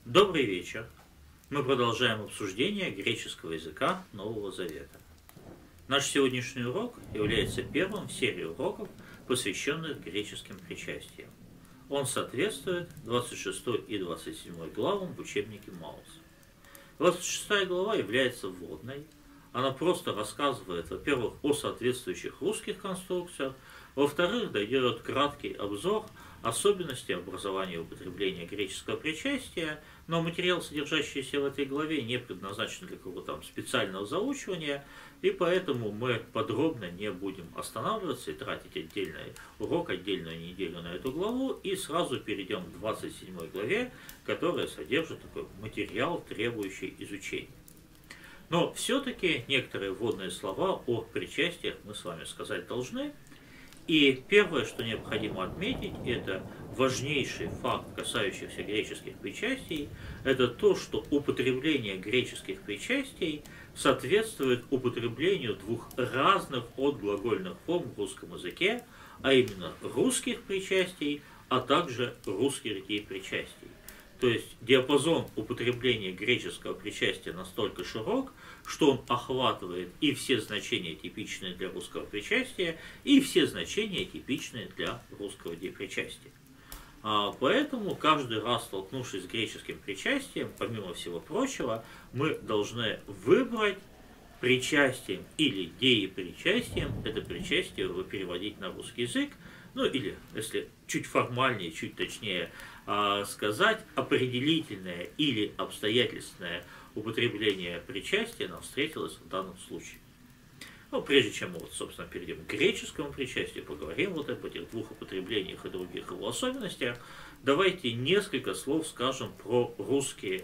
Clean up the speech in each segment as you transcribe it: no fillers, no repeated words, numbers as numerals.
Добрый вечер. Мы продолжаем обсуждение греческого языка Нового Завета. Наш сегодняшний урок является первым в серии уроков, посвященных греческим причастиям. Он соответствует 26 и 27 главам в учебнике Маус. 26 глава является вводной. Она просто рассказывает, во-первых, о соответствующих русских конструкциях, во-вторых, дает краткий обзор особенностей образования и употребления греческого причастия, но материал, содержащийся в этой главе, не предназначен для какого-то там специального заучивания, и поэтому мы подробно не будем останавливаться и тратить отдельный урок, отдельную неделю на эту главу, и сразу перейдем к 27 главе, которая содержит такой материал, требующий изучения. Но все-таки некоторые вводные слова о причастиях мы с вами сказать должны. И первое, что необходимо отметить, это важнейший факт, касающийся греческих причастий, это то, что употребление греческих причастий соответствует употреблению двух разных отглагольных форм в русском языке, а именно русских причастий, а также русских причастий. То есть диапазон употребления греческого причастия настолько широк, что он охватывает и все значения, типичные для русского причастия, и все значения, типичные для русского депричастия. Поэтому каждый раз, столкнувшись с греческим причастием, помимо всего прочего, мы должны выбрать причастием или деепричастием это причастие переводить на русский язык, ну или, если чуть формальнее, чуть точнее сказать, определительное или обстоятельственное употребление причастия нам встретилось в данном случае. Но прежде чем мы, собственно, перейдем к греческому причастию, поговорим об этих двух употреблениях и других его особенностях, давайте несколько слов скажем про русские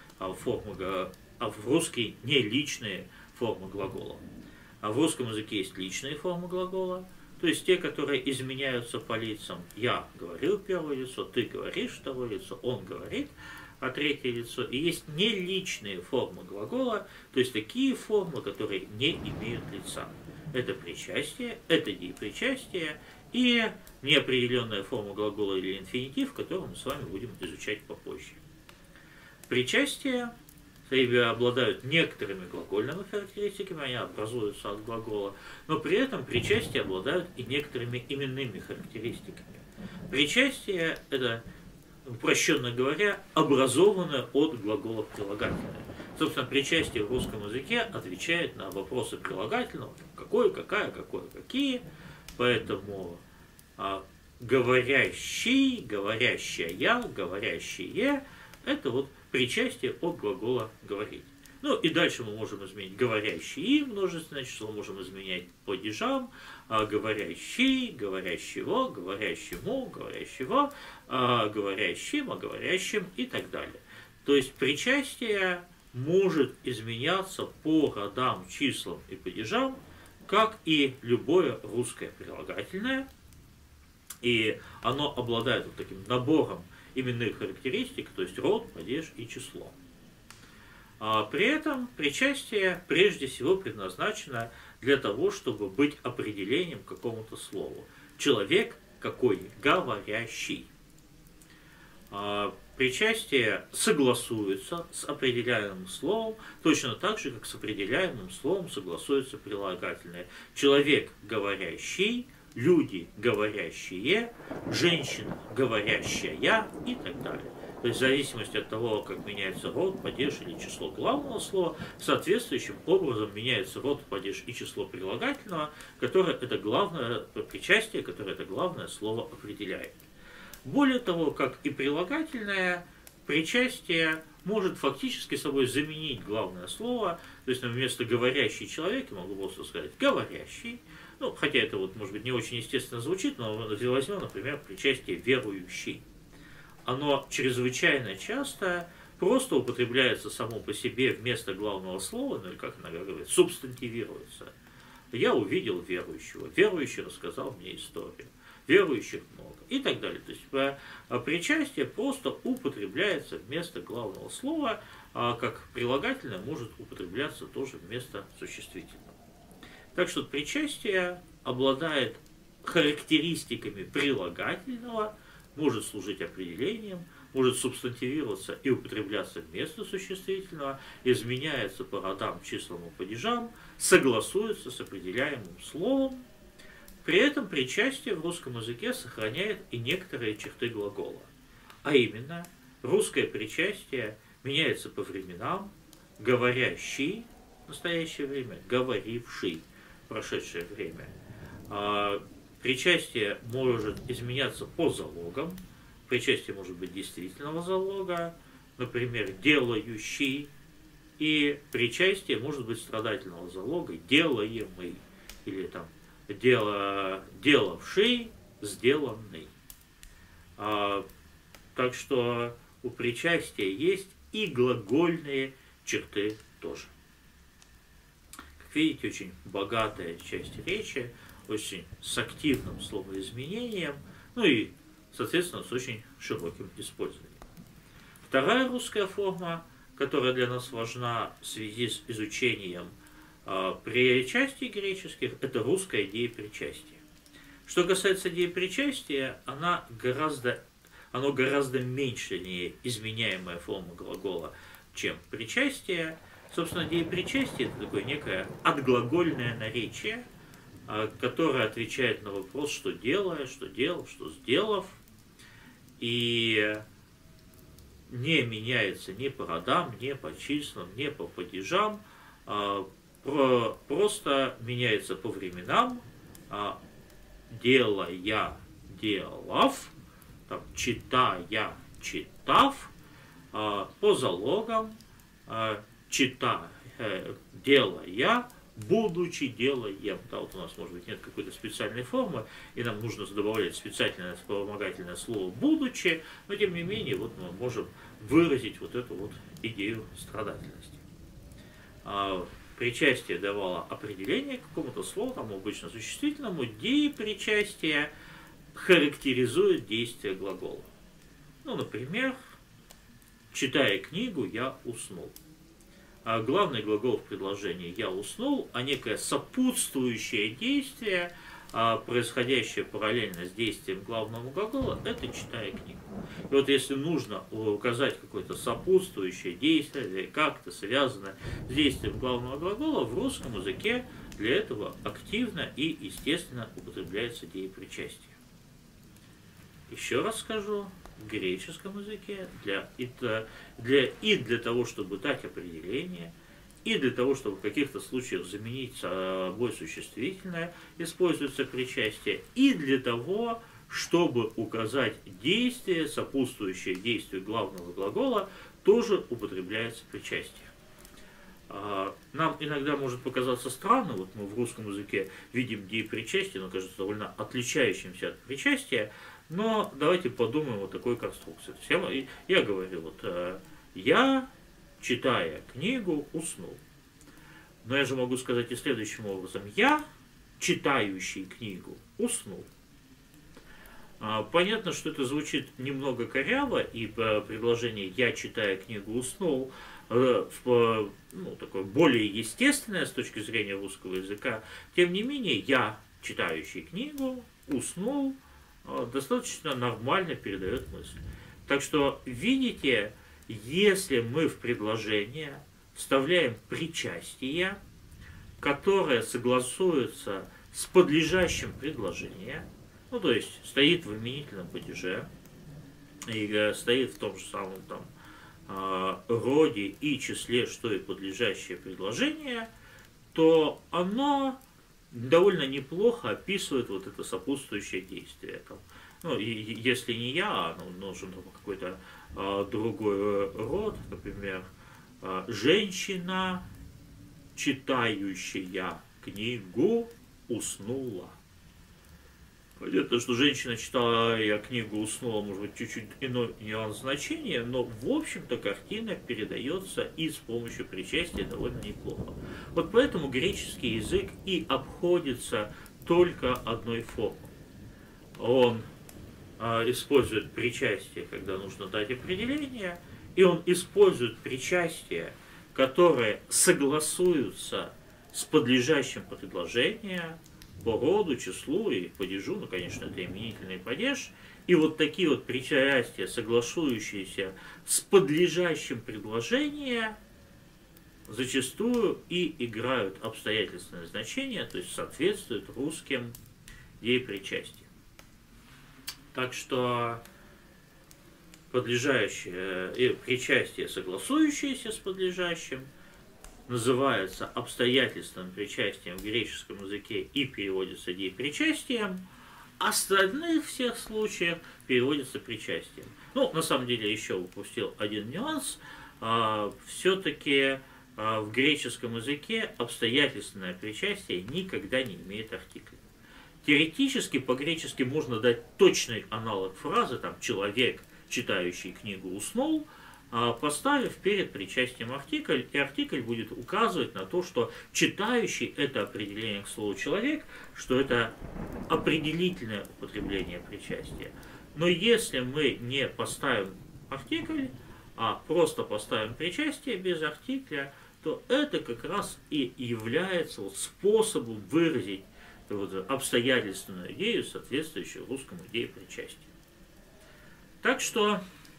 формы, русские неличные формы глагола. В русском языке есть личные формы глагола, то есть те, которые изменяются по лицам. Я говорил первое лицо, ты говоришь второе лицо, он говорит третье лицо. И есть неличные формы глагола, то есть такие формы, которые не имеют лица. Это причастие, это депричастие и неопределенная форма глагола или инфинитив, которую мы с вами будем изучать попозже. Причастие обладают некоторыми глагольными характеристиками, они образуются от глагола, но при этом причастие обладают и некоторыми именными характеристиками. Причастие – это, упрощенно говоря, образованное от глагола прилагательное. Собственно, причастие в русском языке отвечает на вопросы прилагательного, какое, какая, какое, какие, поэтому говорящий, говорящая, говорящие – это вот причастие от глагола «говорить». Ну и дальше мы можем изменить говорящие, множественное число можем изменять падежам, говорящий, говорящего, говорящему, говорящего, говорящим, говорящим и так далее. То есть причастие может изменяться по родам, числам и падежам, как и любое русское прилагательное, и оно обладает вот таким набором именных характеристик, то есть род, падеж и число. При этом причастие прежде всего предназначено для того, чтобы быть определением к какому-то слову. Человек какой? Говорящий. Причастие согласуется с определяемым словом, точно так же, как с определяемым словом согласуется прилагательное. Человек говорящий, люди говорящие, женщина говорящая и так далее. То есть в зависимости от того, как меняется род, падеж или число главного слова, соответствующим образом меняется род, падеж и число прилагательного, которое это главное причастие, которое это главное слово определяет. Более того, как и прилагательное, причастие может фактически собой заменить главное слово, то есть вместо говорящий человек, я могу просто сказать говорящий, ну, хотя это вот, может быть, не очень естественно звучит, но возьмем, например, причастие верующий. Оно чрезвычайно часто просто употребляется само по себе вместо главного слова, ну или как иногда говорят, субстантивируется. Я увидел верующего, верующий рассказал мне историю, верующих много и так далее. То есть причастие просто употребляется вместо главного слова, как прилагательное может употребляться тоже вместо существительного. Так что причастие обладает характеристиками прилагательного, может служить определением, может субстантивироваться и употребляться вместо существительного, изменяется по родам, числам и падежам, согласуется с определяемым словом. При этом причастие в русском языке сохраняет и некоторые черты глагола. А именно, русское причастие меняется по временам: говорящий в настоящее время, говоривший в прошедшее время. Причастие может изменяться по залогам. Причастие может быть действительного залога, например, делающий. И причастие может быть страдательного залога, делаемый. Или там делавший, сделанный. Так что у причастия есть и глагольные черты тоже. Как видите, очень богатая часть речи, очень с активным словоизменением, ну и, соответственно, с очень широким использованием. Вторая русская форма, которая для нас важна в связи с изучением причастий греческих, это русская идея причастия. Что касается идеи причастия, оно гораздо меньше изменяемая форма глагола, чем причастие. Собственно, идея причастия – это такое некое отглагольное наречие, которое отвечает на вопрос, что делая, что делал, что сделав, и не меняется ни по родам, ни по числам, ни по падежам, просто меняется по временам: делая, делав, там, читая, читав, по залогам: делая, будучи делаем. Да, вот у нас, может быть, нет какой-то специальной формы, и нам нужно добавлять специальное вспомогательное слово «будучи», но, тем не менее, вот мы можем выразить вот эту вот идею страдательности. Причастие давало определение какому-то слову, там обычно существительному. Идеи причастия характеризуют действие глагола. Ну, например, читая книгу, я уснул. Главный глагол в предложении «я уснул», а некое сопутствующее действие, происходящее параллельно с действием главного глагола, это «читая книгу». И вот если нужно указать какое-то сопутствующее действие или как-то связанное с действием главного глагола, в русском языке для этого активно и естественно употребляется идея причастия. Еще раз скажу, в греческом языке для того, чтобы дать определение, и для того, чтобы в каких-то случаях заменить собой существительное, используется причастие, и для того, чтобы указать действие, сопутствующее действию главного глагола, тоже употребляется причастие. Нам иногда может показаться странно, вот мы в русском языке видим идею причастия, оно кажется довольно отличающимся от причастия, но давайте подумаем о такой конструкции. Я говорю, вот, я, читая книгу, уснул. Но я же могу сказать и следующим образом: я, читающий книгу, уснул. Понятно, что это звучит немного коряво, и предложение «я, читая книгу, уснул» такое более естественное с точки зрения русского языка. Тем не менее, я, читающий книгу, уснул, достаточно нормально передает мысль. Так что, видите, если мы в предложение вставляем причастие, которое согласуется с подлежащим предложением, ну, то есть стоит в именительном падеже, и стоит в том же самом там роде и числе, что и подлежащее предложение, то оно довольно неплохо описывает вот это сопутствующее действие. Там, ну, и если не я, нужен какой-то другой род, например, женщина, читающая книгу, уснула. Понятно, что женщина, читая книгу, уснула, может быть, чуть-чуть иной нюанс значения, но, в общем-то, картина передается и с помощью причастия довольно неплохо. Вот поэтому греческий язык и обходится только одной формой. Он использует причастие, когда нужно дать определение, и он использует причастие, которые согласуются с подлежащим предложением по роду, числу и падежу, ну, конечно, это именительный падеж, И вот такие вот причастия, согласующиеся с подлежащим предложением, зачастую и играют обстоятельственное значение, то есть соответствуют русским деепричастиям. Так что подлежащее и причастие, согласующееся с подлежащим, называется обстоятельственным причастием в греческом языке и переводится деепричастием, остальных всех случаев переводится причастием. Ну, на самом деле, еще упустил один нюанс. Все-таки в греческом языке обстоятельственное причастие никогда не имеет артикля. Теоретически по-гречески можно дать точный аналог фразы, там, человек, читающий книгу, уснул, поставив перед причастием артикль, и артикль будет указывать на то, что читающий — это определение к слову «человек», что это определительное употребление причастия. Но если мы не поставим артикль, а просто поставим причастие без артикля, то это как раз и является вот способом выразить вот обстоятельственную идею, соответствующую русскому идее причастия. Так что,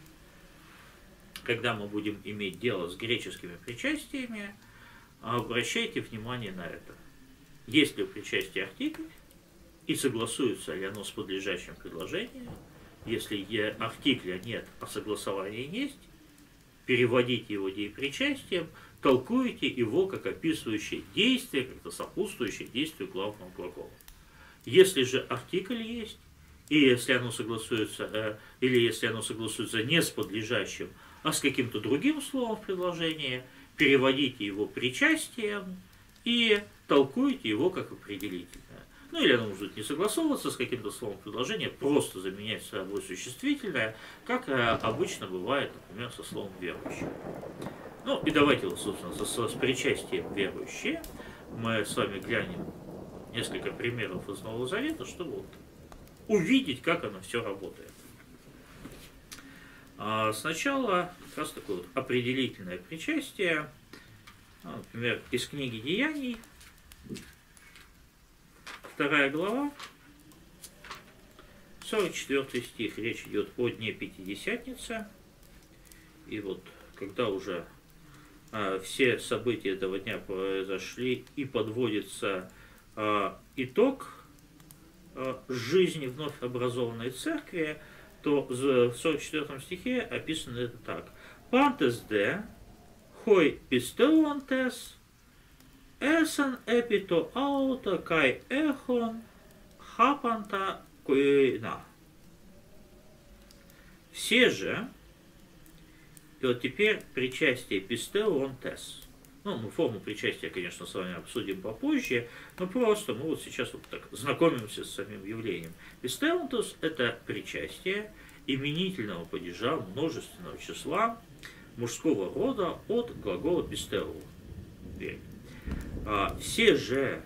когда мы будем иметь дело с греческими причастиями, обращайте внимание на это. Есть ли у причастия артикль, и согласуется ли оно с подлежащим предложением. Если артикля нет, а согласование есть, переводите его деепричастием, толкуете его как описывающее действие, как-то сопутствующее действию главного глагола. Если же артикль есть, и если оно согласуется, или если оно согласуется не с подлежащим, а с каким-то другим словом в предложении, переводите его причастием и толкуете его как определительное. Ну или оно может не согласовываться с каким-то словом предложения, просто заменять собой существительное, как обычно бывает, например, со словом «верующий». Ну и давайте, собственно, с причастием «верующие» мы с вами глянем несколько примеров из Нового Завета, чтобы вот увидеть, как оно все работает. Сначала как раз такое вот определительное причастие, например, из книги «Деяний», 2 глава, 44 стих, речь идет о Дне Пятидесятницы. И вот когда уже все события этого дня произошли и подводится итог жизни вновь образованной церкви, то в 44 стихе описано это так. «Пантес де, хой пистеонтес, эсен эпито аута кай эхон хапанта куина». Все же, и вот теперь причастие пистеонтес. Ну, мы форму причастия, конечно, с вами обсудим попозже, но просто мы вот сейчас вот так знакомимся с самим явлением. Пистеонтес – это причастие именительного падежа множественного числа мужского рода от глагола пистеу. Все же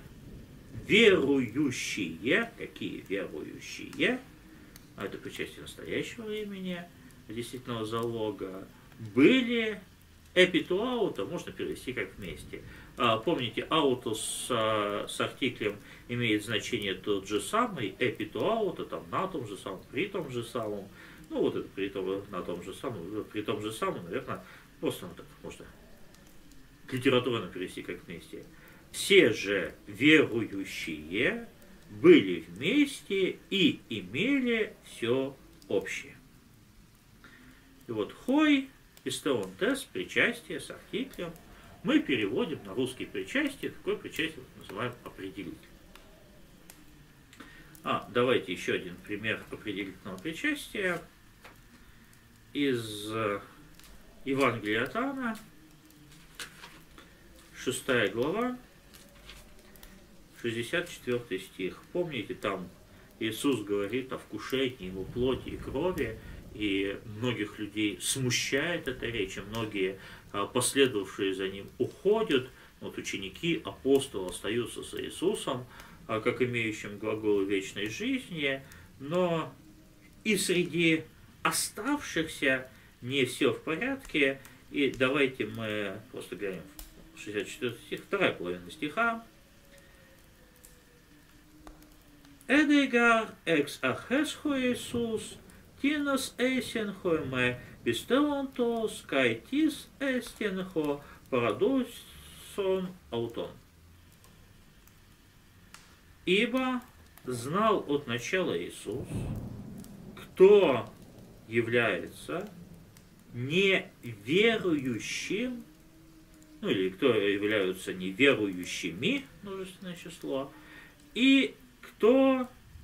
верующие, какие верующие, это причастие настоящего времени, действительного залога, были эпитуаута, можно перевести как вместе. Помните, аутус с артиклем имеет значение тот же самый, эпитуаута, там на том же самом, при том же самом. Ну вот это при том, на том же самом, при том же самом, наверное, просто так можно литературно перевести как вместе. Все же верующие были вместе и имели все общее. И вот хой, пистеонтес, причастие с артиклем, мы переводим на русский причастие, такое причастие называем определитель. Давайте еще один пример определительного причастия из Евангелия от Иоанна, 6 глава, 64 стих. Помните, там Иисус говорит о вкушении его плоти и крови, и многих людей смущает эта речь, и многие последовавшие за ним уходят. Вот ученики, апостолы остаются с Иисусом, как имеющим глаголы вечной жизни, но и среди оставшихся не все в порядке. И давайте мы просто глянем 64 стих, вторая половина стиха. «Эдегар экс ахесхо Иисус, тинос эсенхо ме пистеонтос кайтис эстенхо парадосом аутон. Ибо знал от начала Иисус, кто является неверующим, ну или кто являются неверующими, множественное число, и кто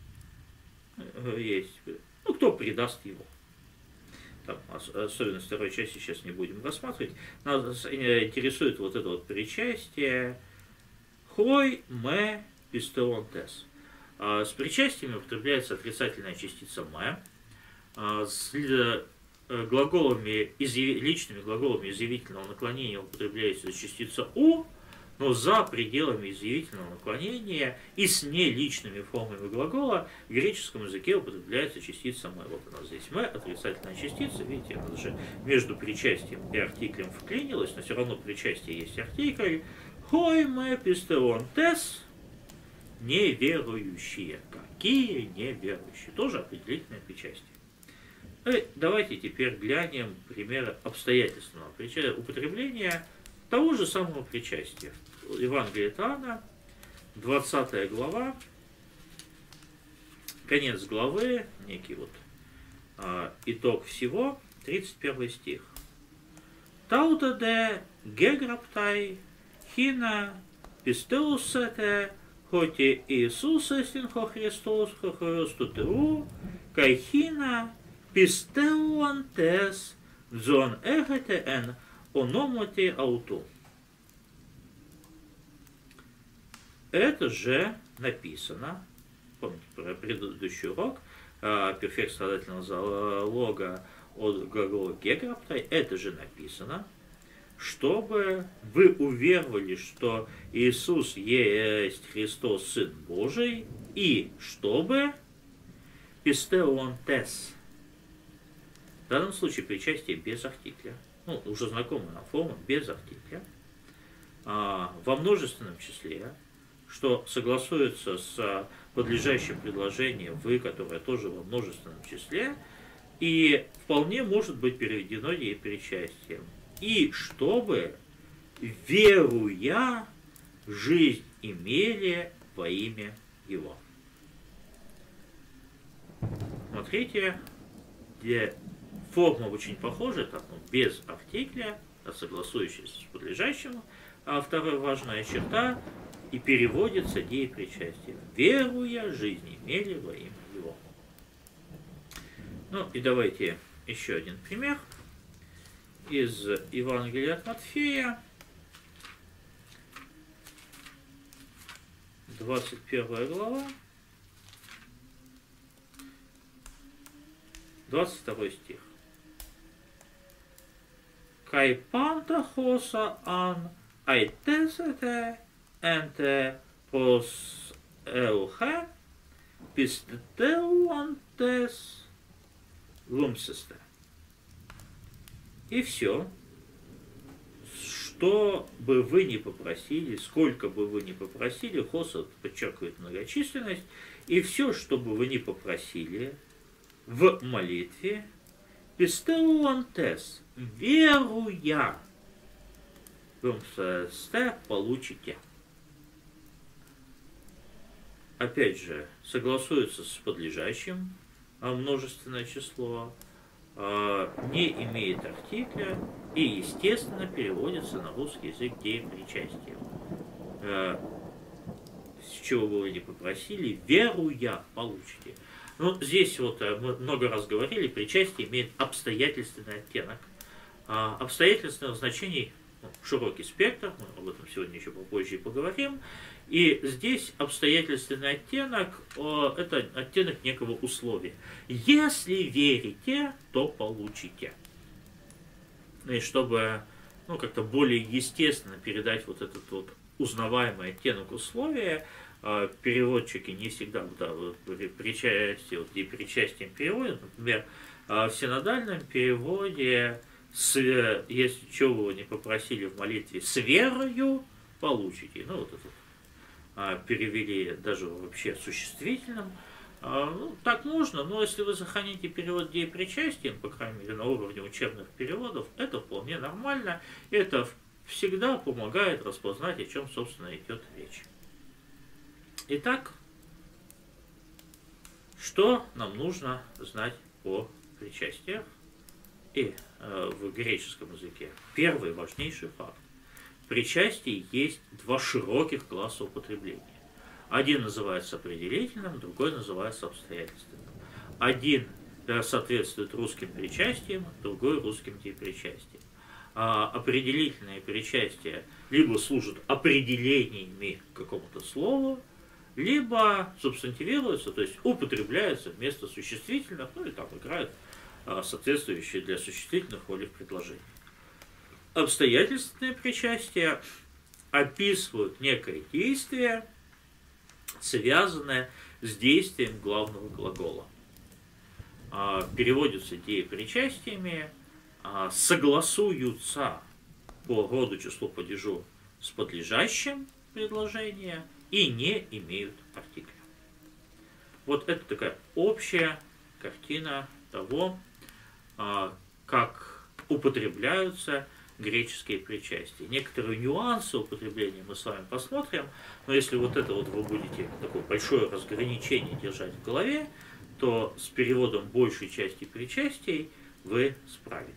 есть, ну, кто предаст его. Там, особенно второй части сейчас не будем рассматривать. Нас интересует вот это вот причастие хой ме пистеон тес. С причастиями употребляется отрицательная частица ме. С глаголами, личными глаголами изъявительного наклонения употребляется частица у, но за пределами изъявительного наклонения и с неличными формами глагола в греческом языке употребляется частица «мы». Вот у нас здесь «мы», отрицательная частица, видите, она даже между причастием и артиклем вклинилась, но все равно причастие есть артикль. «Хой мэ пистеон тес» – неверующие. Какие неверующие? Тоже определительное причастие. И давайте теперь глянем примеры обстоятельственного употребления того же самого причастия. Евангелие от Иоанна, 20 глава, конец главы, некий вот итог всего, 31 стих. Таута де геграптай хина пистеусете хоти Иисуса синхо Христос хохоростутеу кайхина пистеуантес дзон эгете эн ономоте ауту. Это же написано, помните про предыдущий урок, перфект страдательного залога от глагола геграптай, это же написано, чтобы вы уверовали, что Иисус есть Христос, Сын Божий, и чтобы пистеон тес. В данном случае причастие без артикля, ну, уже знакомая нам форма, без артикля, во множественном числе, что согласуется с подлежащим предложением «вы», которое тоже во множественном числе, и вполне может быть переведено ей причастием. И чтобы, веруя, жизнь имели во имя Его. Смотрите, где форма очень похожа, там, без артикля, согласующаяся с подлежащим, а вторая важная черта, и переводится деепричастие. Веруя, жизнь имели во имя Его. Ну и давайте еще один пример из Евангелия от Матфея, 21 глава, 22 стих. Кай панта хоса ан айтесете энте прос эухе пистеуантес лумсесте. И все, что бы вы ни попросили, сколько бы вы ни попросили, хоса подчеркивает многочисленность, и все, что бы вы ни попросили в молитве, пистеуантес, веруя, лумсесте, получите. Опять же, согласуется с подлежащим множественное число, не имеет артикля и, естественно, переводится на русский язык деепричастием. С чего бы вы ни попросили, веруя, получите. Ну, здесь вот мы много раз говорили, причастие имеет обстоятельственный оттенок. Обстоятельственных значений широкий спектр, мы об этом сегодня еще попозже поговорим. И здесь обстоятельственный оттенок – это оттенок некого условия. Если верите, то получите. И чтобы как-то более естественно передать вот этот вот узнаваемый оттенок условия, переводчики не всегда причастие, вот, и причастием переводят. Например, в синодальном переводе, если чего вы не попросили в молитве, с верою получите. Ну, вот это перевели даже вообще существительным. Ну, так можно, но если вы сохраните перевод деепричастием, по крайней мере, на уровне учебных переводов, это вполне нормально. Это всегда помогает распознать, о чем, собственно, идет речь. Итак, что нам нужно знать о причастиях и в греческом языке? Первый важнейший факт. В причастии есть два широких класса употребления. Один называется определительным, другой называется обстоятельственным. Один соответствует русским причастиям, другой русским деепричастиям. Определительные причастия либо служат определениями к какому-то слову, либо субстантивируются, то есть употребляются вместо существительных, ну и там играют соответствующие для существительных роли в предложении. Обстоятельственные причастия описывают некое действие, связанное с действием главного глагола. Переводятся деепричастиями, согласуются по роду, числу, падежу с подлежащим предложения и не имеют артикля. Вот это такая общая картина того, как употребляются греческие причастия. Некоторые нюансы употребления мы с вами посмотрим, но если вот это вот вы будете такое большое разграничение держать в голове, то с переводом большей части причастий вы справитесь.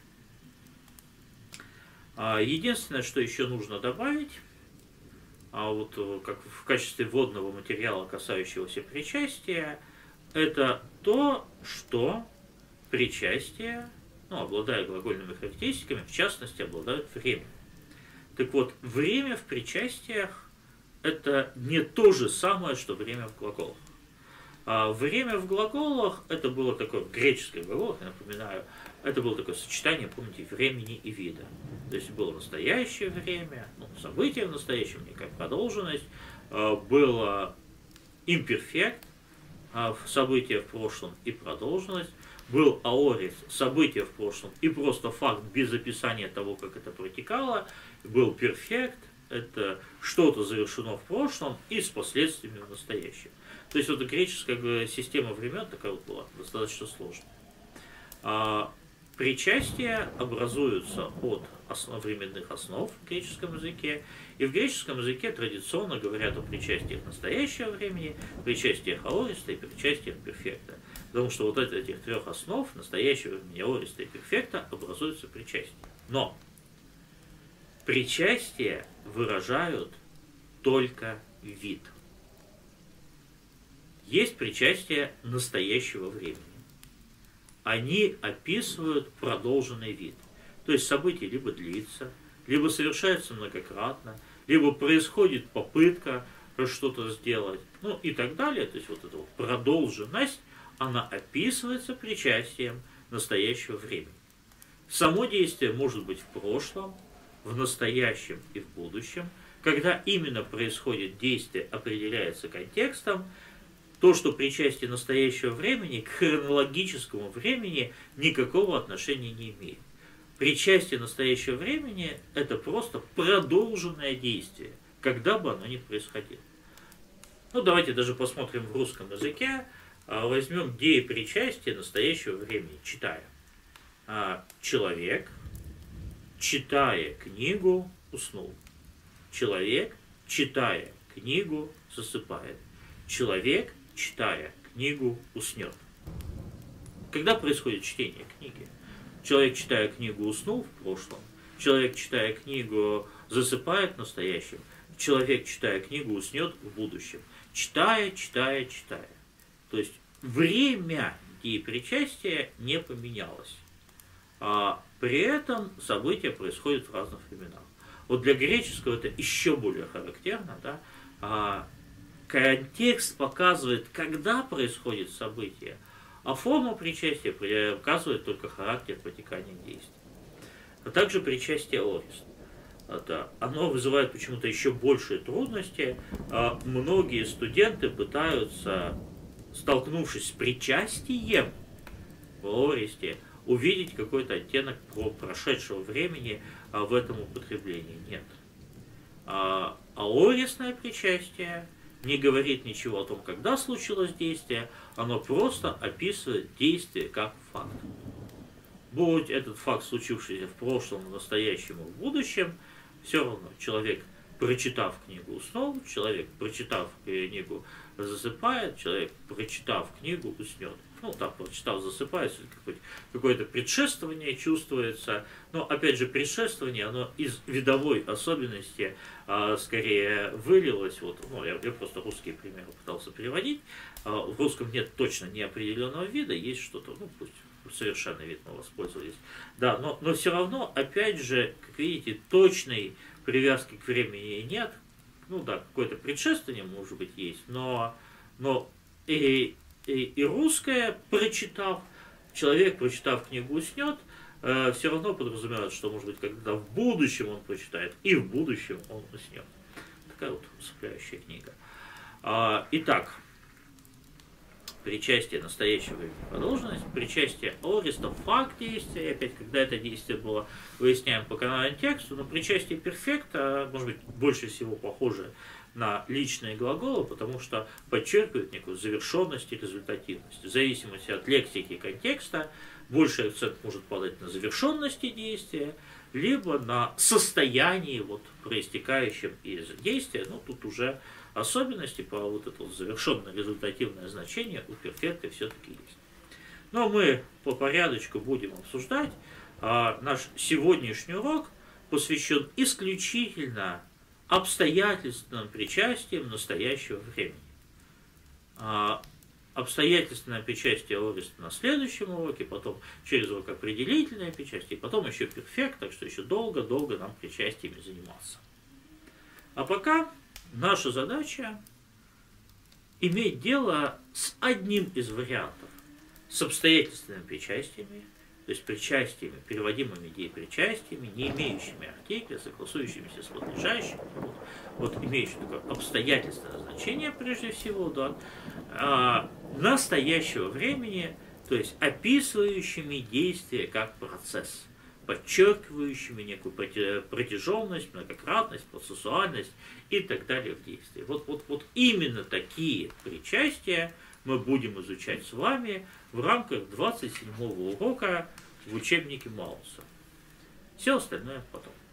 Единственное, что еще нужно добавить, вот как в качестве вводного материала, касающегося причастия, это то, что причастие, обладая глагольными характеристиками, в частности, обладают временем. Так вот, время в причастиях – это не то же самое, что время в глаголах. Время в глаголах – это было такое, в греческих глаголах, я напоминаю, это было такое сочетание, помните, времени и вида. То есть было настоящее время, событие в настоящем, некая продолженность, было имперфект, событие в прошлом и продолженность, был аорис, событие в прошлом и просто факт без описания того, как это протекало, был перфект, это что-то завершено в прошлом и с последствиями в настоящем. То есть вот греческая система времен такая вот была, достаточно сложная. Причастия образуются от временных основ в греческом языке, и в греческом языке традиционно говорят о причастиях настоящего времени, причастиях аориста и причастиях перфекта. Потому что вот от этих трех основ, настоящего времени, аориста и перфекта, образуются причастия. Но причастия выражают только вид. Есть причастия настоящего времени. Они описывают продолженный вид. То есть событие либо длится, либо совершается многократно, либо происходит попытка что-то сделать, и так далее. То есть вот эта вот продолженность, она описывается причастием настоящего времени. Само действие может быть в прошлом, в настоящем и в будущем. Когда именно происходит действие, определяется контекстом. То, что причастие настоящего времени к хронологическому времени никакого отношения не имеет. Причастие настоящего времени – это просто продолженное действие, когда бы оно ни происходило. Давайте даже посмотрим в русском языке, возьмем деепричастие настоящего времени, читая. Человек, читая книгу, уснул. Человек, читая книгу, засыпает. Человек, читая книгу, уснет. Когда происходит чтение книги? Человек, читая книгу, уснул в прошлом. Человек, читая книгу, засыпает в настоящем. Человек, читая книгу, уснет в будущем. Читая, читая, читая. То есть время деепричастия не поменялось. При этом события происходят в разных временах. Вот для греческого это еще более характерно, да? Контекст показывает, когда происходит событие, а форма причастия показывает только характер протекания действий. А также причастие аорист. Оно вызывает почему-то еще большие трудности. Многие студенты пытаются, столкнувшись с причастием в аористе, увидеть какой-то оттенок прошедшего времени в этом употреблении. Нет. Аористное причастие не говорит ничего о том, когда случилось действие, оно просто описывает действие как факт. Будь этот факт случившийся в прошлом, в настоящем и в будущем, все равно человек, прочитав книгу, уснул, человек, прочитав книгу, засыпает, человек, прочитав книгу, уснет. Ну, там, прочитав, засыпает, какое-то предшествование чувствуется. Но, опять же, предшествование, оно из видовой особенности скорее вылилось. Вот, ну, я просто русские примеры пытался переводить. В русском нет точно неопределенного вида, есть что-то, ну, пусть совершенный вид мы воспользовались. Да, но все равно, опять же, как видите, точной привязки к времени нет. Ну да, какое-то предшествование, может быть, есть, но и русское, прочитав, человек, прочитав книгу, уснет, все равно подразумевает, что, может быть, когда в будущем он прочитает, и в будущем он уснет. Такая вот усыпляющая книга. Итак, причастие настоящего времени продолженность, причастие аориста, факт действия, и опять, когда это действие было, выясняем по канонному тексту, но причастие перфекта, может быть, больше всего похоже на личные глаголы, потому что подчеркивает некую завершенность и результативность. В зависимости от лексики и контекста, больший акцент может падать на завершенности действия, либо на состоянии, вот, проистекающем из действия, ну, тут уже особенности по вот это завершенное результативное значение у перфекта все-таки есть. Но мы по порядочку будем обсуждать. Наш сегодняшний урок посвящен исключительно обстоятельственным причастием настоящего времени. Обстоятельственное причастие аориста на следующем уроке, потом через урок определительное причастие, и потом еще перфект, так что еще долго-долго нам причастиями заниматься. А пока наша задача иметь дело с одним из вариантов, с обстоятельственными причастиями, то есть причастиями, переводимыми деепричастиями, не имеющими артикля, согласующимися с подлежащим, вот имеющими такое обстоятельственное значение прежде всего, да, настоящего времени, то есть описывающими действие как процесс, подчеркивающими некую протяженность, многократность, процессуальность и так далее в действии. Вот именно такие причастия мы будем изучать с вами в рамках 27-го урока в учебнике Мауса. Все остальное потом.